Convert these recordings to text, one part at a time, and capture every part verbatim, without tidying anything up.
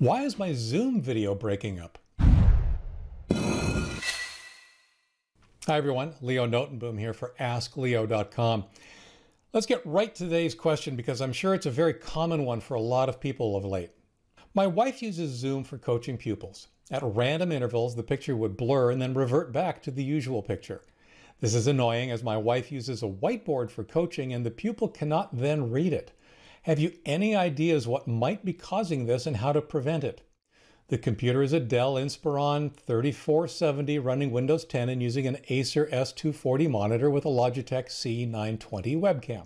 Why is my Zoom video breaking up? Hi everyone, Leo Notenboom here for ask leo dot com. Let's get right to today's question because I'm sure it's a very common one for a lot of people of late. My wife uses Zoom for coaching pupils. At random intervals, the picture would blur and then revert back to the usual picture. This is annoying as my wife uses a whiteboard for coaching and the pupil cannot then read it. Have you any ideas what might be causing this and how to prevent it? The computer is a Dell Inspiron thirty-four seventy running Windows ten and using an Acer S two forty monitor with a Logitech C nine twenty webcam.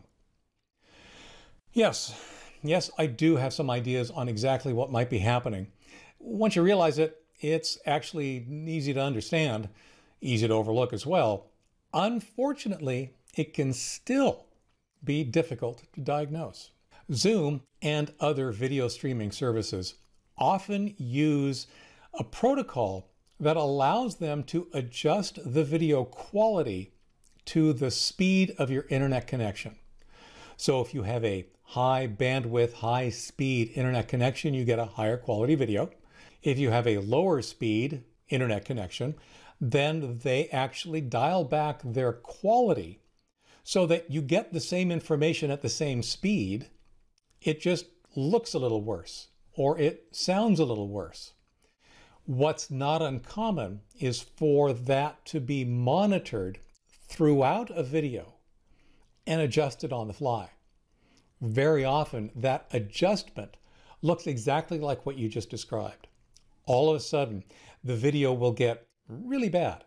Yes, yes, I do have some ideas on exactly what might be happening. Once you realize it, it's actually easy to understand, easy to overlook as well. Unfortunately, it can still be difficult to diagnose. Zoom and other video streaming services often use a protocol that allows them to adjust the video quality to the speed of your internet connection. So if you have a high bandwidth, high speed internet connection, you get a higher quality video. If you have a lower speed internet connection, then they actually dial back their quality so that you get the same information at the same speed. It just looks a little worse, or it sounds a little worse. What's not uncommon is for that to be monitored throughout a video and adjusted on the fly. Very often, that adjustment looks exactly like what you just described. All of a sudden, the video will get really bad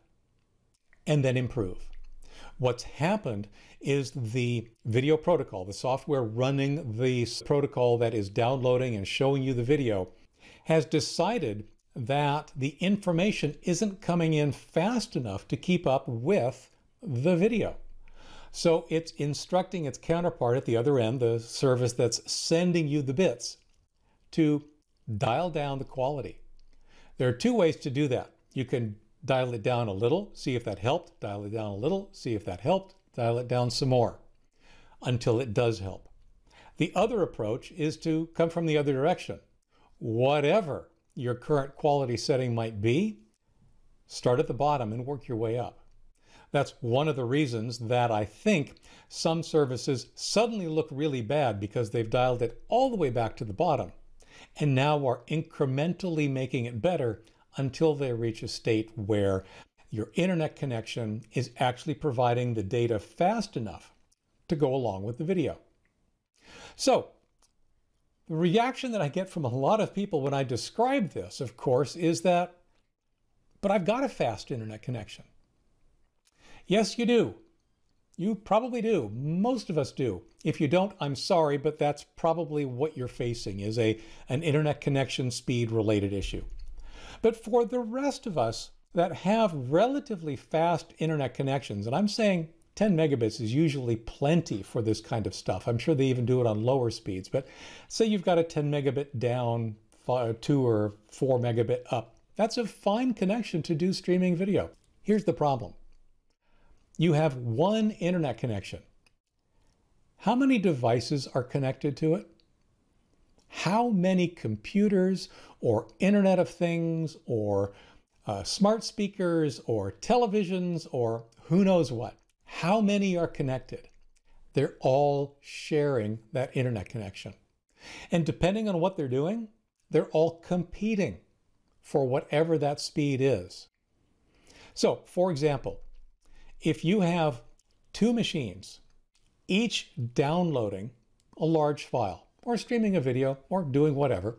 and then improve. What's happened is the video protocol, the software running the protocol that is downloading and showing you the video, has decided that the information isn't coming in fast enough to keep up with the video. So it's instructing its counterpart at the other end, the service that's sending you the bits, to dial down the quality. There are two ways to do that. You can dial it down a little, see if that helped, dial it down a little, see if that helped, dial it down some more until it does help. The other approach is to come from the other direction. Whatever your current quality setting might be, start at the bottom and work your way up. That's one of the reasons that I think some services suddenly look really bad because they've dialed it all the way back to the bottom and now are incrementally making it better until they reach a state where your internet connection is actually providing the data fast enough to go along with the video. So, the reaction that I get from a lot of people when I describe this, of course, is that, but I've got a fast internet connection. Yes, you do. You probably do. Most of us do. If you don't, I'm sorry, but that's probably what you're facing is a, an internet connection speed related issue. But for the rest of us that have relatively fast internet connections, and I'm saying ten megabits is usually plenty for this kind of stuff. I'm sure they even do it on lower speeds, but say you've got a ten megabit down, two or four megabit up. That's a fine connection to do streaming video. Here's the problem. You have one internet connection. How many devices are connected to it? How many computers or Internet of Things or uh, smart speakers or televisions or who knows what? How many are connected? They're all sharing that internet connection. And depending on what they're doing, they're all competing for whatever that speed is. So, for example, if you have two machines, each downloading a large file, or streaming a video, or doing whatever,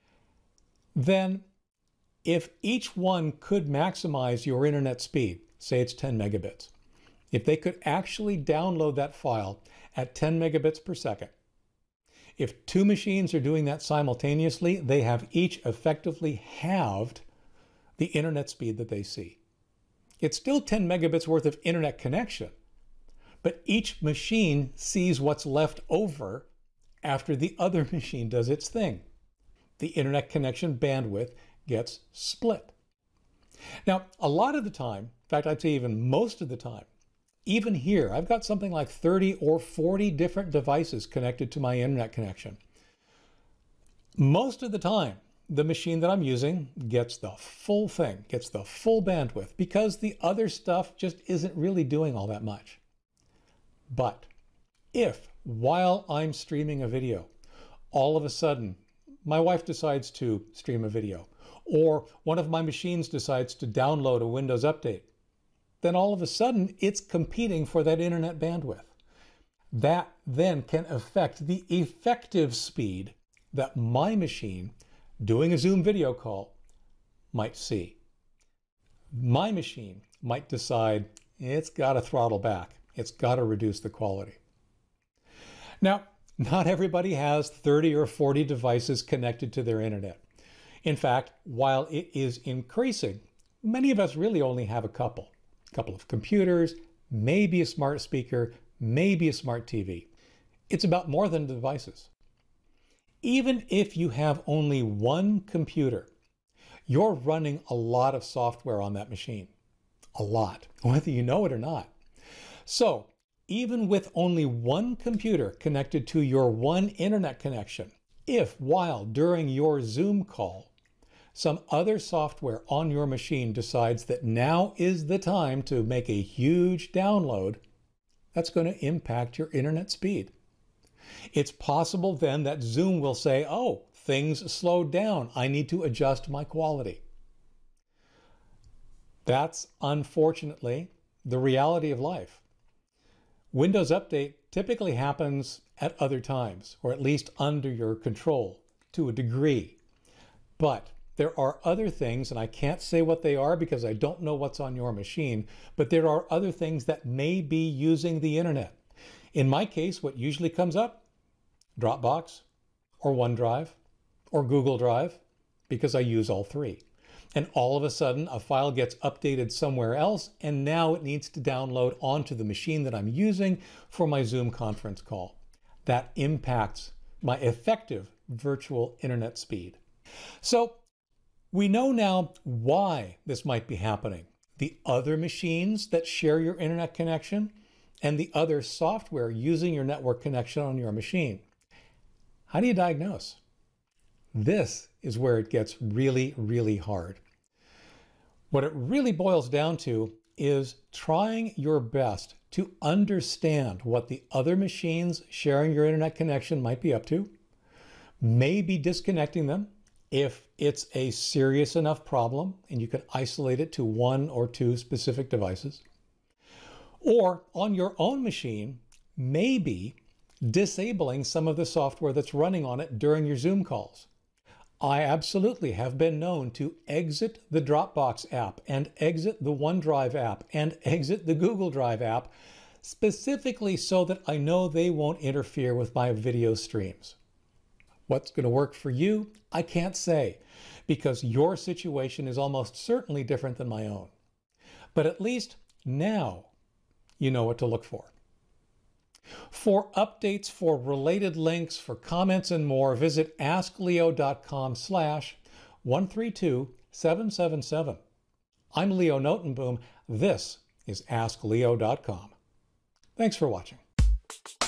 then if each one could maximize your internet speed, say it's ten megabits, if they could actually download that file at ten megabits per second, if two machines are doing that simultaneously, they have each effectively halved the internet speed that they see. It's still ten megabits worth of internet connection, but each machine sees what's left over after the other machine does its thing. The internet connection bandwidth gets split. Now, a lot of the time, in fact, I'd say even most of the time, even here, I've got something like thirty or forty different devices connected to my internet connection. Most of the time, the machine that I'm using gets the full thing, gets the full bandwidth, because the other stuff just isn't really doing all that much. But if, while I'm streaming a video, all of a sudden my wife decides to stream a video, or one of my machines decides to download a Windows update, then all of a sudden it's competing for that internet bandwidth. That then can affect the effective speed that my machine doing a Zoom video call might see. My machine might decide it's got to throttle back. It's got to reduce the quality. Now, not everybody has thirty or forty devices connected to their internet. In fact, while it is increasing, many of us really only have a couple. A couple of computers, maybe a smart speaker, maybe a smart T V. It's about more than devices. Even if you have only one computer, you're running a lot of software on that machine. A lot, whether you know it or not. So, even with only one computer connected to your one internet connection, if while during your Zoom call, some other software on your machine decides that now is the time to make a huge download, that's going to impact your internet speed. It's possible then that Zoom will say, oh, things slowed down. I need to adjust my quality. That's unfortunately the reality of life. Windows Update typically happens at other times, or at least under your control to a degree. But there are other things, and I can't say what they are because I don't know what's on your machine, but there are other things that may be using the internet. In my case, what usually comes up? Dropbox, or OneDrive, or Google Drive, because I use all three. And all of a sudden, a file gets updated somewhere else, and now it needs to download onto the machine that I'm using for my Zoom conference call. That impacts my effective virtual internet speed. So we know now why this might be happening. The other machines that share your internet connection and the other software using your network connection on your machine. How do you diagnose? This is where it gets really, really hard. What it really boils down to is trying your best to understand what the other machines sharing your internet connection might be up to, maybe disconnecting them if it's a serious enough problem and you can isolate it to one or two specific devices, or on your own machine, maybe disabling some of the software that's running on it during your Zoom calls. I absolutely have been known to exit the Dropbox app and exit the OneDrive app and exit the Google Drive app, specifically so that I know they won't interfere with my video streams. What's going to work for you? I can't say, because your situation is almost certainly different than my own. But at least now you know what to look for. For updates, for related links, for comments and more, visit askleo.com slash 132777. I'm Leo Notenboom. This is ask leo dot com. Thanks for watching.